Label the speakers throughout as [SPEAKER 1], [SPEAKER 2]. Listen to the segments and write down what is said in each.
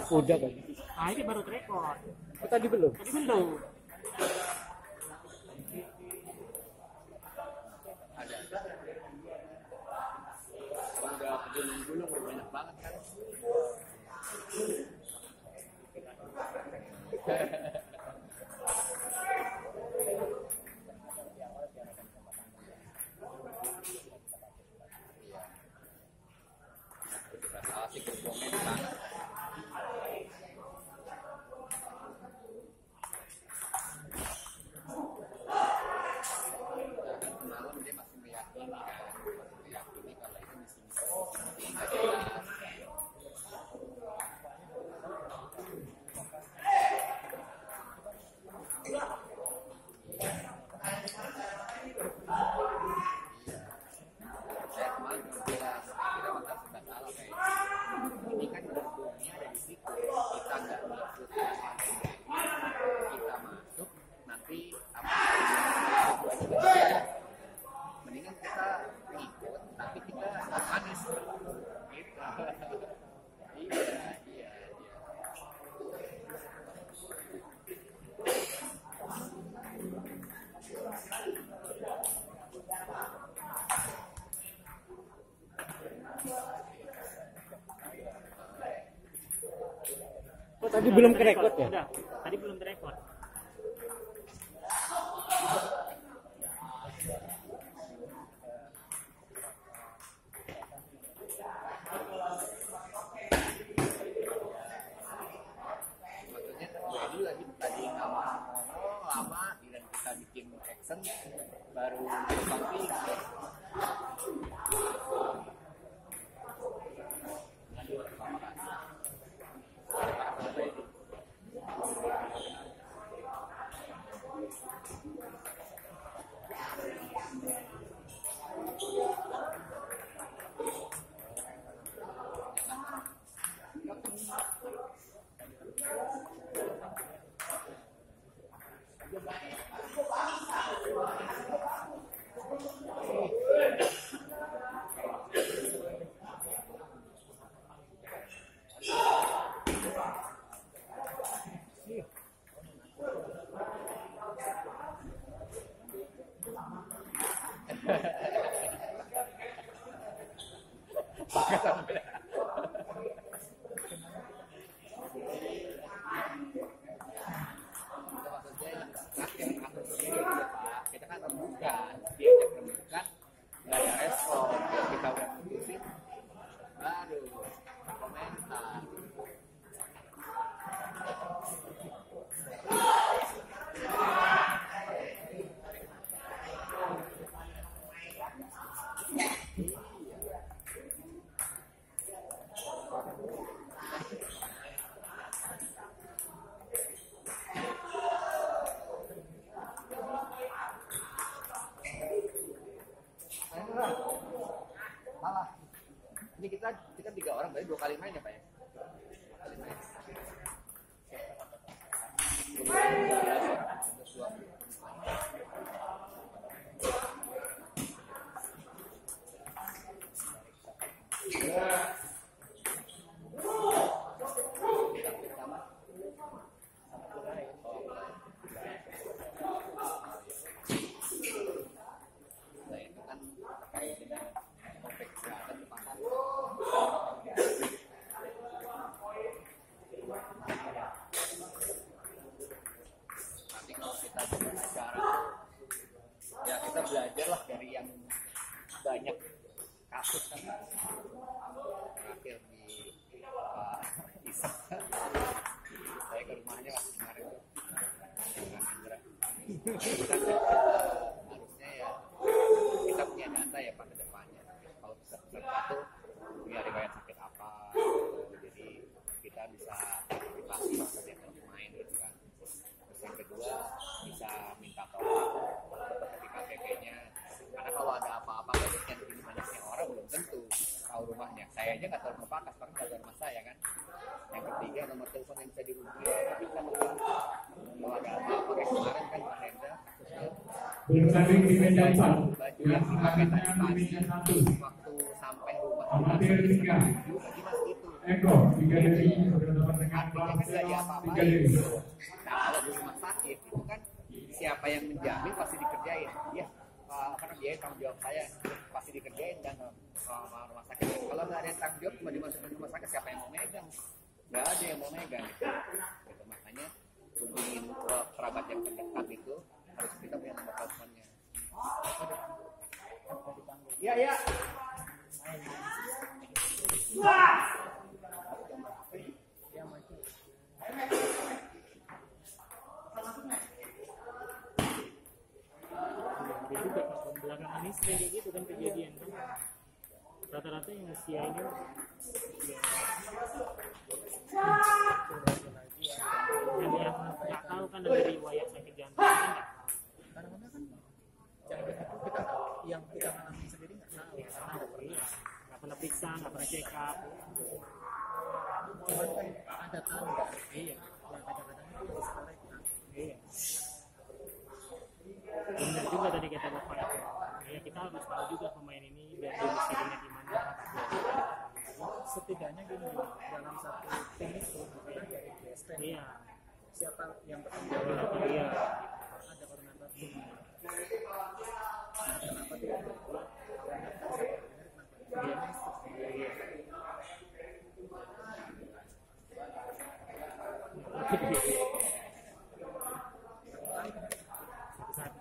[SPEAKER 1] Udah kan?
[SPEAKER 2] Ah, ini baru record.
[SPEAKER 1] Oh, tadi belum?
[SPEAKER 2] Tadi belum.
[SPEAKER 3] Udah gunung-gunung banyak banget kan. Asik gerbongnya di sana. Semalam dia masih meyakini kalau itu misi nggak jelas. Saya kemarin jelas kita bakal sudah salah kayak ini kan gerbongnya ada di situ, kita nggak ngikut kita masuk nanti apa mendingan kita ngikut tapi kita manis gitu. Iya.
[SPEAKER 1] Oh, tadi belum kerekod ya?
[SPEAKER 2] Udah, tadi belum direkod.
[SPEAKER 3] Maksudnya dulu lagi tadi lama dan kita bikin action baru pagi. Kita kan rembukan, diajak rembukan, nggak ada respon. Kita udah putusin, baru komentar. Malah ini kita 3 orang berarti 2 kali main ya Pak ya? 2 kali main. Nah itu kan terkait dengan topik kesehatan pasar. Nanti kalau kita bicara, ya kita belajar lah dari yang banyak kasus kan. Terakhir di Isa, saya ke rumahnya pas kemarin tuh dengan Indra. Harusnya ya kita punya data ya Pak ke depannya. Kalau peserta tuh punya riwayat sakit apa, jadi kita bisa antisipasi waktu dia main gitu kan. Terus yang kedua bisa minta tolong seperti KTP-nya. Karena kalau ada apa-apa kan yang begini banyaknya orang belum tentu tahu rumahnya. Saya aja nggak tahu rumah Pak, Kasper nggak tahu rumah saya kan. Yang ketiga nomor telepon yang bisa dihubungi kita kalau ada apa-apa kayak kemarin kan Pak Hendra
[SPEAKER 4] bertanding di meja 4
[SPEAKER 3] baju yang dipakai tadi pagi waktu sampai rumah
[SPEAKER 4] amatir 3
[SPEAKER 3] bagi mas itu
[SPEAKER 4] Eko 3 dari beberapa dengan
[SPEAKER 3] nggak
[SPEAKER 4] tiga
[SPEAKER 3] diapa-apain.
[SPEAKER 4] diri.
[SPEAKER 3] Nah kalau di rumah sakit itu kan siapa yang menjamin pasti dikerjain. Ya karena biaya tanggung jawab saya pasti dikerjain dan rumah sakit. Kalau nggak ada yang tanggung jawab cuma dimasukin rumah sakit siapa yang mau megang? Nggak ada yang mau megang. Gitu. Makanya hubungin kerabat yang terdekat itu harus kita punya nomor teleponnya. Iya iya.
[SPEAKER 2] Dia juga kalau belakangan ini sering kayak gitu kan kejadian kan. Rata-rata yang usia ini yang dia nggak tahu kan dari riwayat sakit jantung kan nggak tahu.
[SPEAKER 5] Kadang-kadang kan jangan begitu kita yang kita alami sendiri nggak tahu karena nggak pernah.
[SPEAKER 2] Iya, nggak pernah periksa, nggak pernah check up.
[SPEAKER 5] Cuman kan ada tanda yang kadang-kadang itu diselekkan.
[SPEAKER 2] Iya. Benar juga tadi kata bapak itu. Ya kita harus tahu juga pemain ini dan domisilinya di mana.
[SPEAKER 5] Setidaknya gini dalam satu tim itu kita dari BST
[SPEAKER 2] Iya.
[SPEAKER 5] siapa yang bertanggung jawab
[SPEAKER 2] Iya.
[SPEAKER 5] ada koordinator tim. Kenapa tidak berbuat? Karena kan saya kenapa?
[SPEAKER 2] Iya. Satu.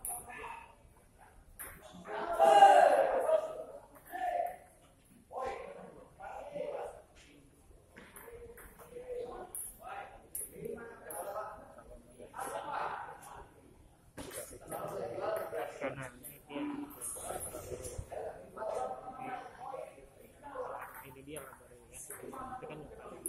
[SPEAKER 2] Karena ini dia lah baru ya. Itu kan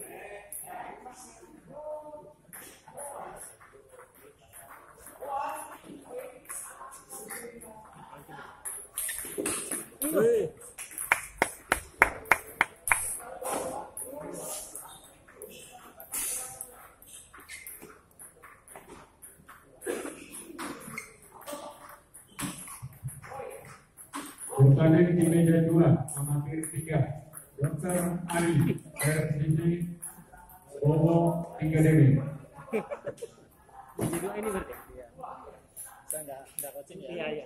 [SPEAKER 4] Bertanding di meja 2, amatir 3, Dr. Ali, RCC, Bobo 3 diri.
[SPEAKER 2] jadi dua ini berarti.
[SPEAKER 5] Saya nggak coaching ya.
[SPEAKER 2] Iya iya.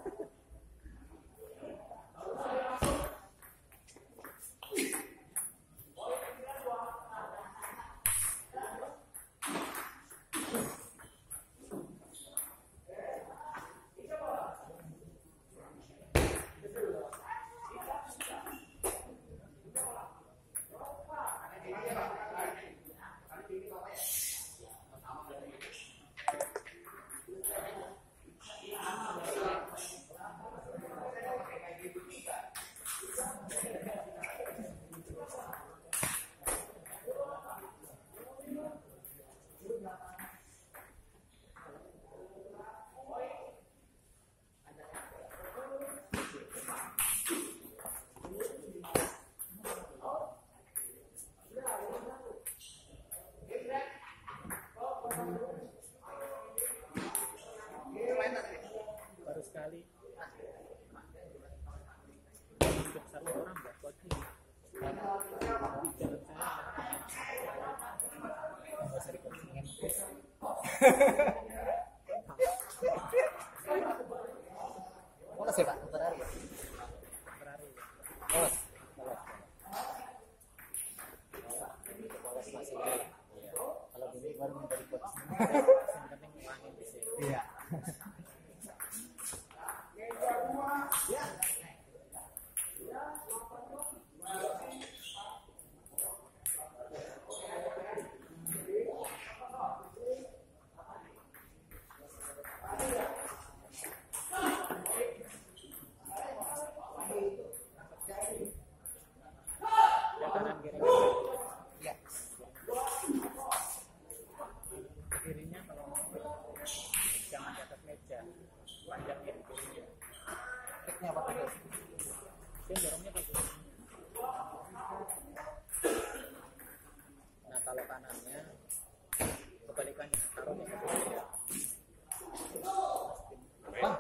[SPEAKER 5] Baru sekali untuk satu orang buat coaching. Jalan saya nggak usah di-coachingin.
[SPEAKER 3] Makasih Pak, Dr. Ari.
[SPEAKER 5] Berari.
[SPEAKER 3] Awas.
[SPEAKER 5] Polos masih ya. Kalau gini baru minta di-coaching. Yang penting ngurangin di sini.
[SPEAKER 3] Iya.
[SPEAKER 5] Ya kanan kiri.
[SPEAKER 3] Iya.
[SPEAKER 5] Kirinya kalau mau jangan di atas meja, panjangin kirinya.
[SPEAKER 3] Triknya apa tuh?
[SPEAKER 5] Dia dorongnya kayak gini. Nah kalau kanannya kebalikannya, taruhnya ke meja.
[SPEAKER 3] Bang.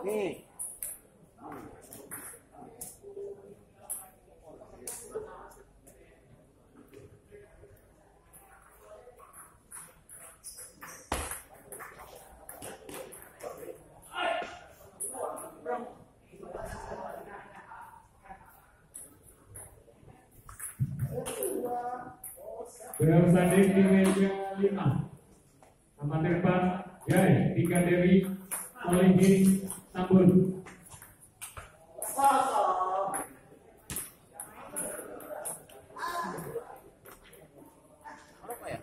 [SPEAKER 1] Oke.
[SPEAKER 4] Bersanding di meja 5 amatir 4 Jai Tiga Dewi Olihi Tambun.
[SPEAKER 3] Apa ya?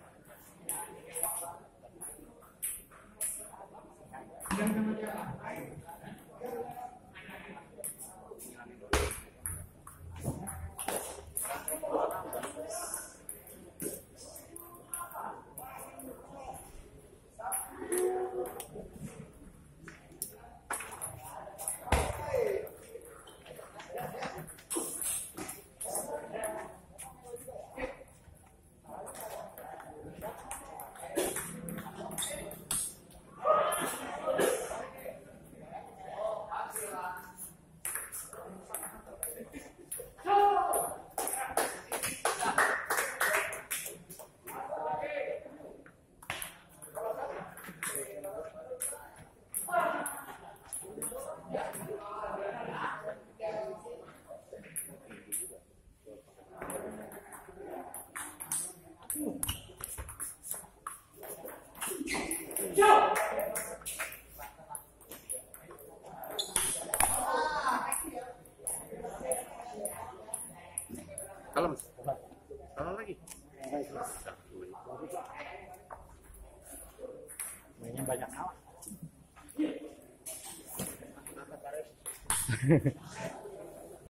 [SPEAKER 3] Kalem. Salah lagi.
[SPEAKER 5] Mainnya banyak kalah.